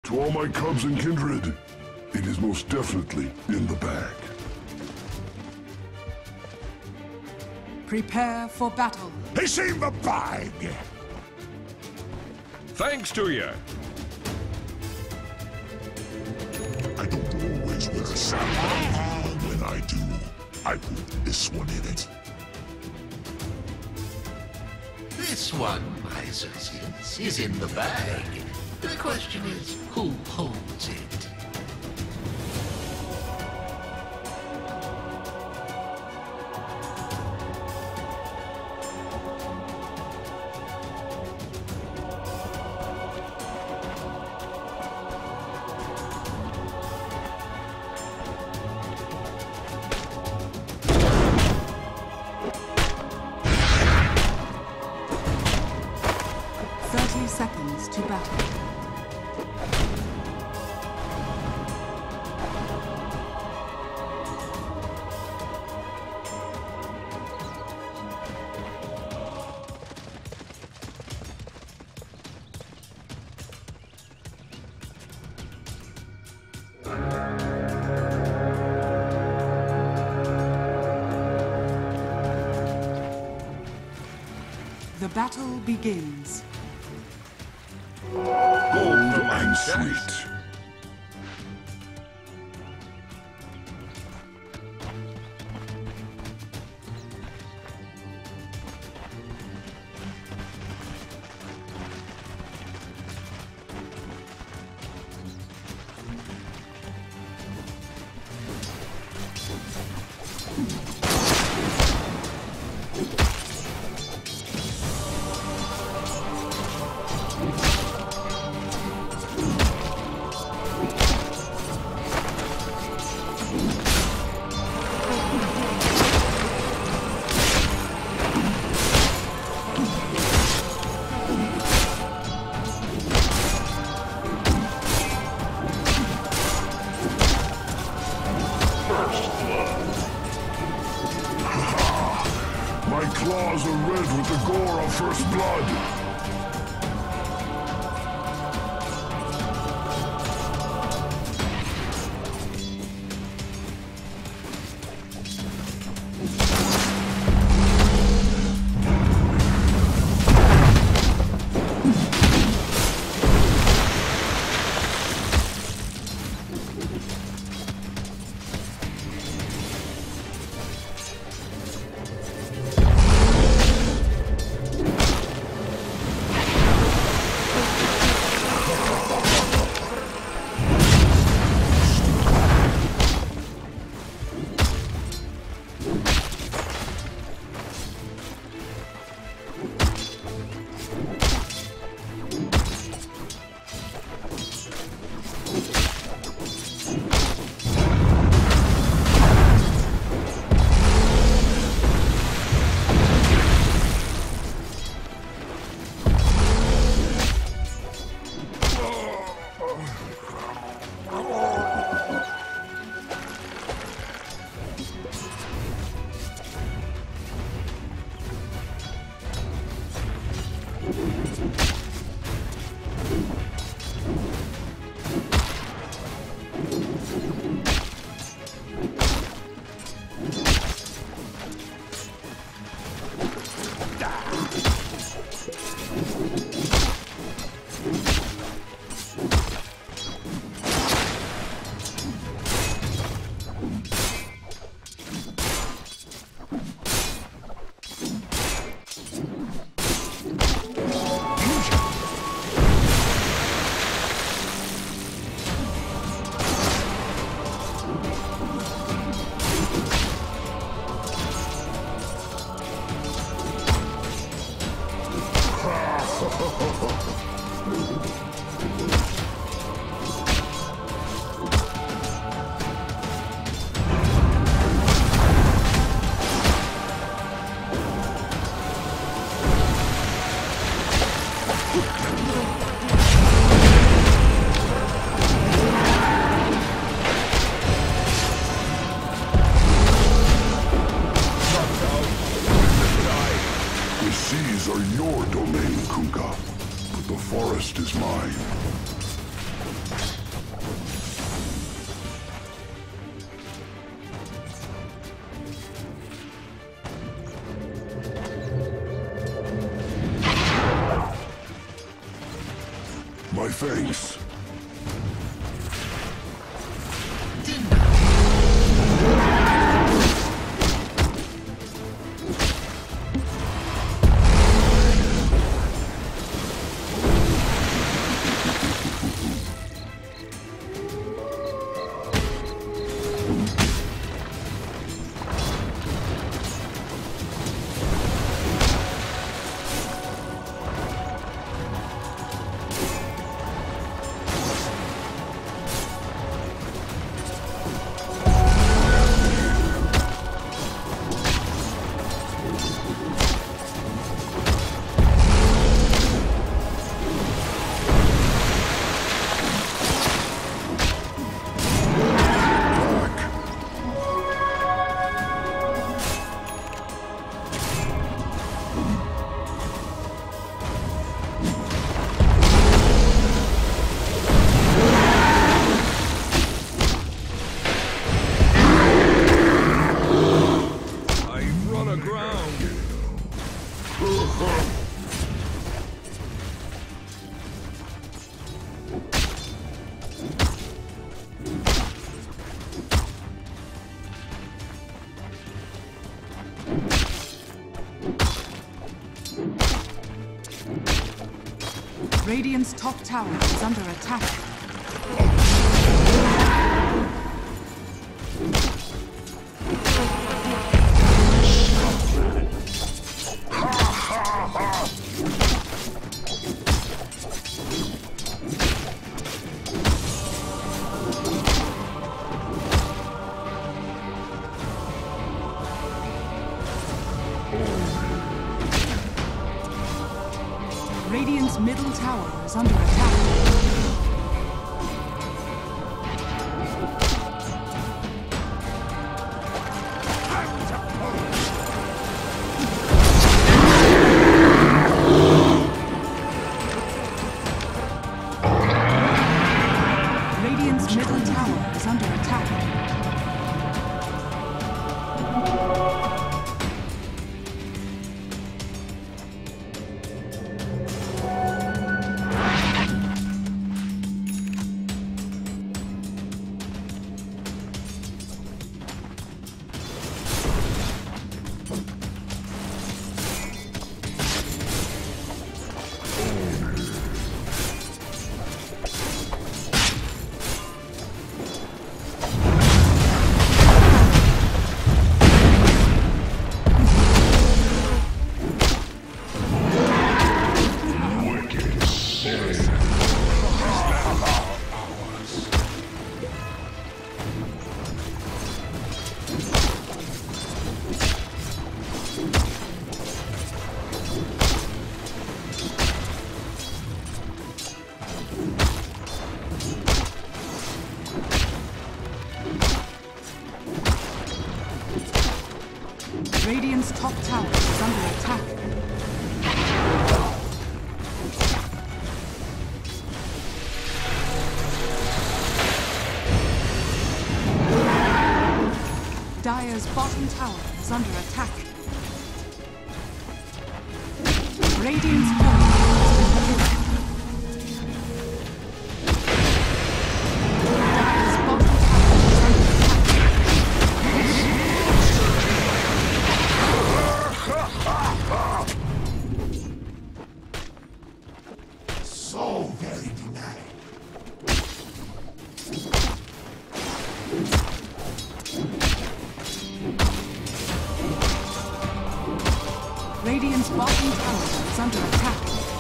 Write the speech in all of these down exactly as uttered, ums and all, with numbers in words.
To all my cubs and kindred, it is most definitely in the bag. Prepare for battle. It's in the bag! Thanks to you. I don't always wear a saddle. When I do, I put this one in it. This one, my associates, is in the bag. The question is, who holds it? thirty seconds to battle. The battle begins. Bold and sweet. My claws are red with the gore of first blood. face. Radiant's top tower is under attack. Radiant's middle tower is under attack. Radiant's middle tower is under attack. Radiant's top tower is under attack. Dire's bottom tower is under attack. Radiant's bottom tower has been hit. Dire's bottom tower is under So very dramatic. Radiant's bottom tower is under attack.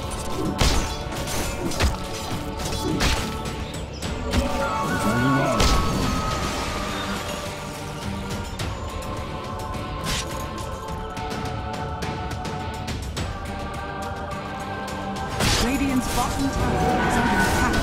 Radiant's bottom tower is under attack.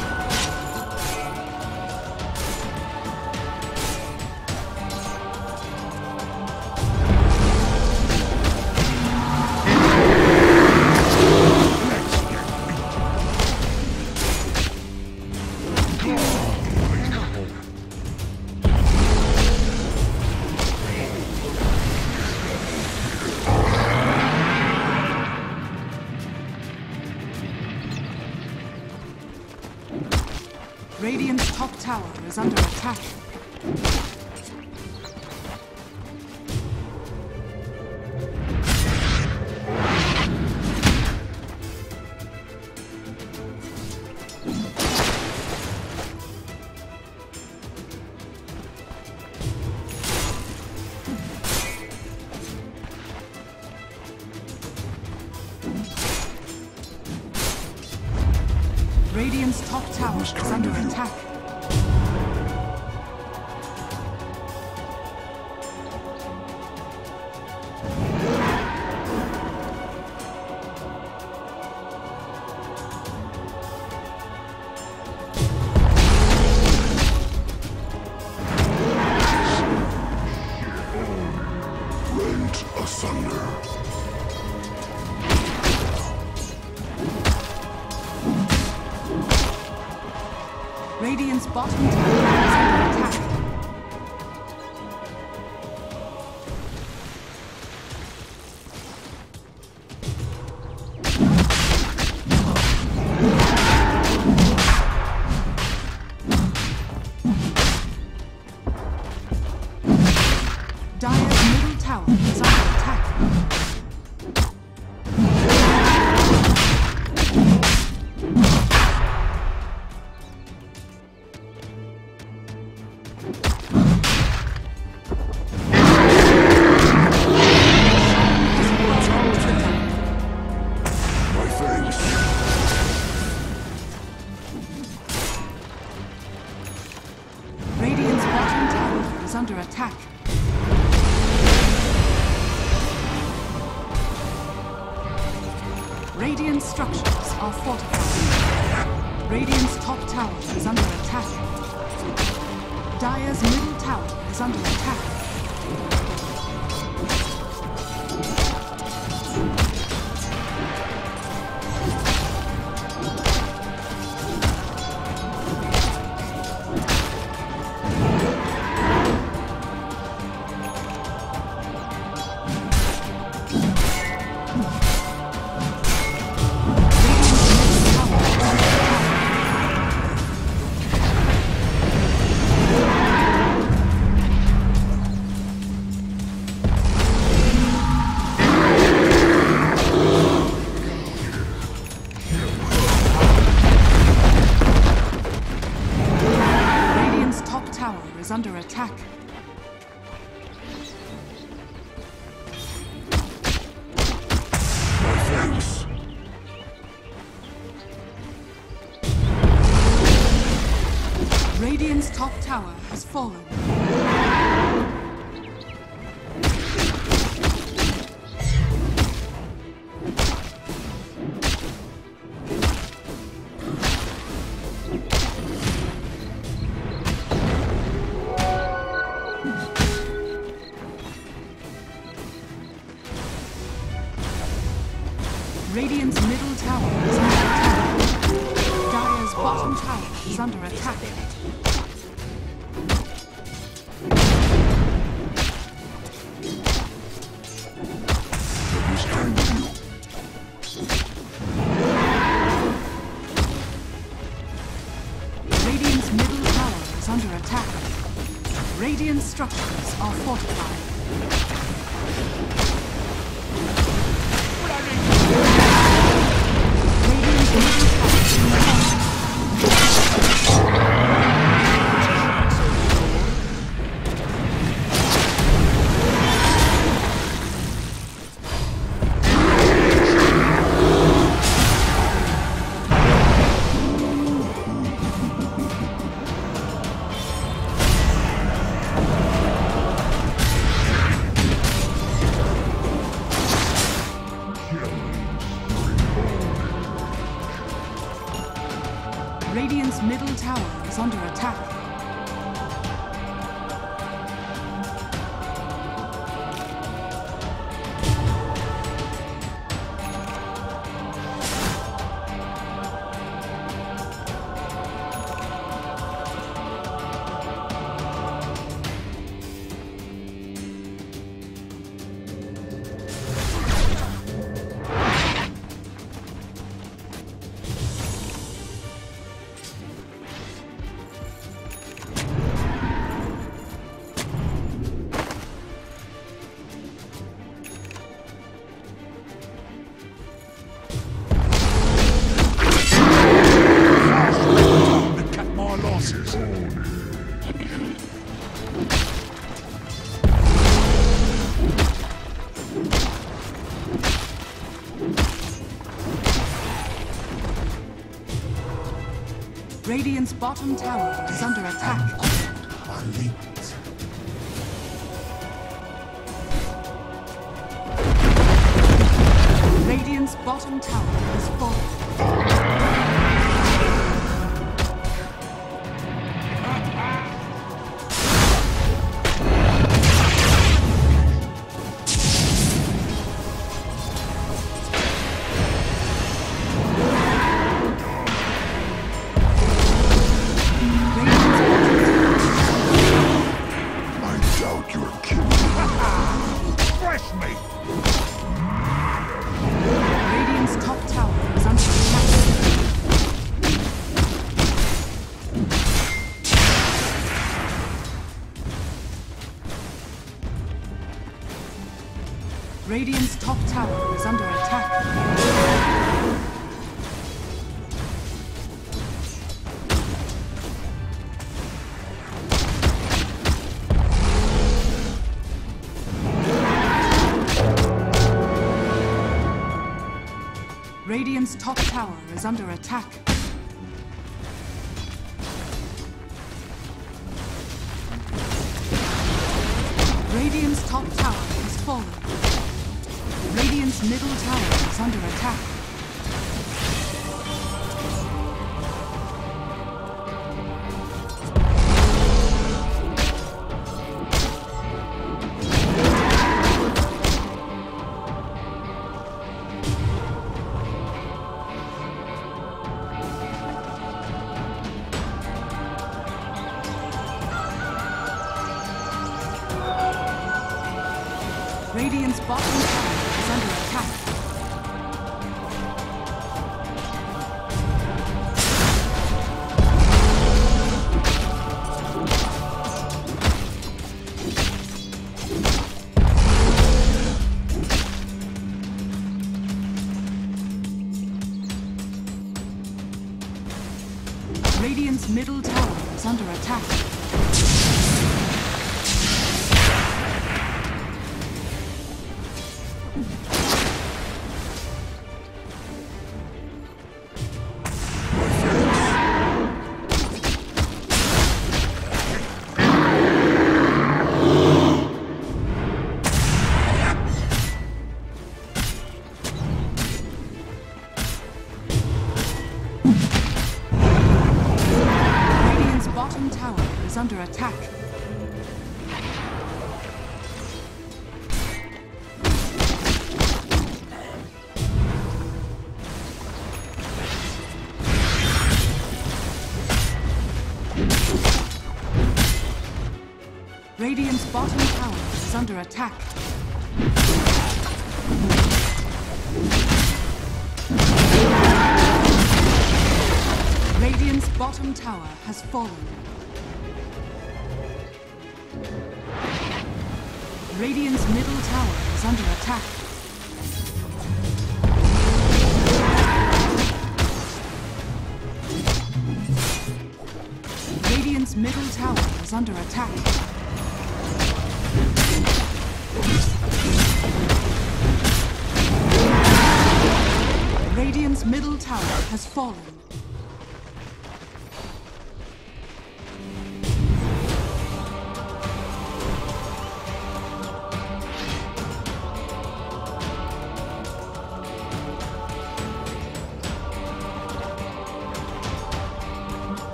Radiant's top tower is under attack. Radiant's top tower is under attack. Rent asunder. Radiant's bottom tower is under attack. Dire's middle tower is under attack. My thanks. Radiant's bottom tower is under attack. Radiant structures are fortified. Radiant's top tower is under attack. Dire's middle tower is under attack. Is under attack. My thanks. Radiant's top tower has fallen. Radiant's middle tower is under attack. Dire's bottom tower is under attack. That was kind of you. Radiant's middle tower is under attack. Radiant structures are fortified. Radiant's middle tower is under attack. Radiant's middle tower is under attack. rises. Radiant's bottom tower is under attack. Are linked. Radiant's bottom tower is fallen. Radiant's top tower is under attack. Radiant's top tower is under attack. Radiant's top tower has fallen. Radiant's middle tower is under attack. Radiant's bottom tower is under attack. Radiant's middle tower is under attack. Bottom tower is under attack. Radiant's bottom tower is under attack. Radiant's bottom tower has fallen. Radiant's middle tower is under attack. Radiant's middle tower is under attack. Radiant's middle tower has fallen.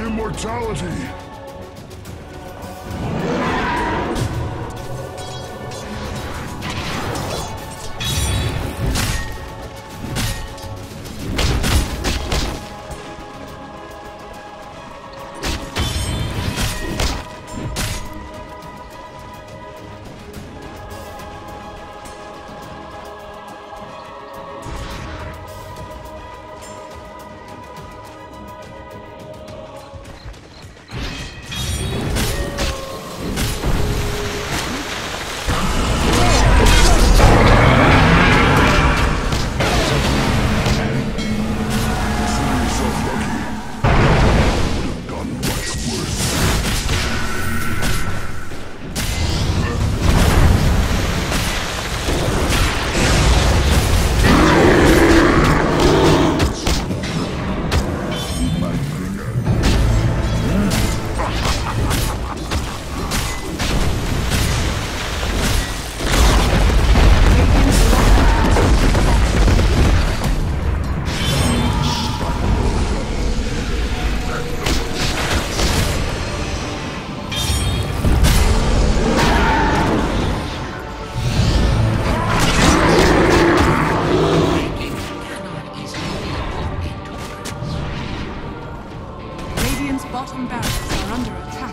immortality! Bottom barracks are under attack.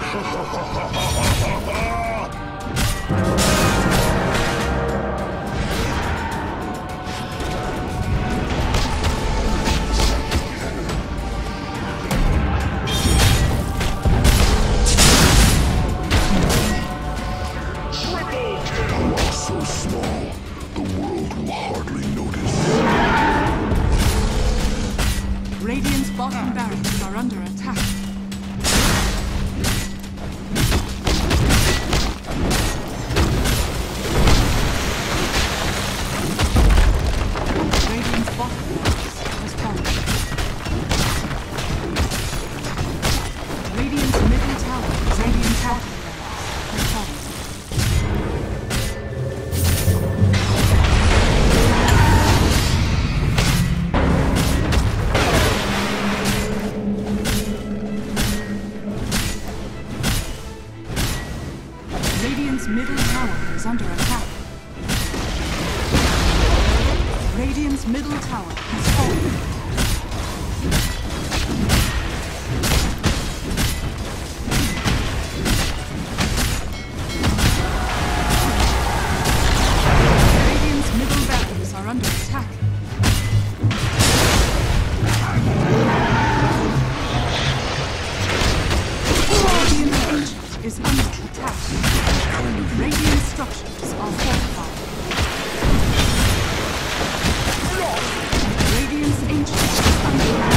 While so small, the world will hardly notice. Radiant's bottom barracks are under attack. Radiant's middle tower is under attack. Radiant's middle tower has fallen. Radiant's middle barracks are under attack. Radiant Ancient is under attack. Radiant structures are fortified. Radiant's Ancient is under attack.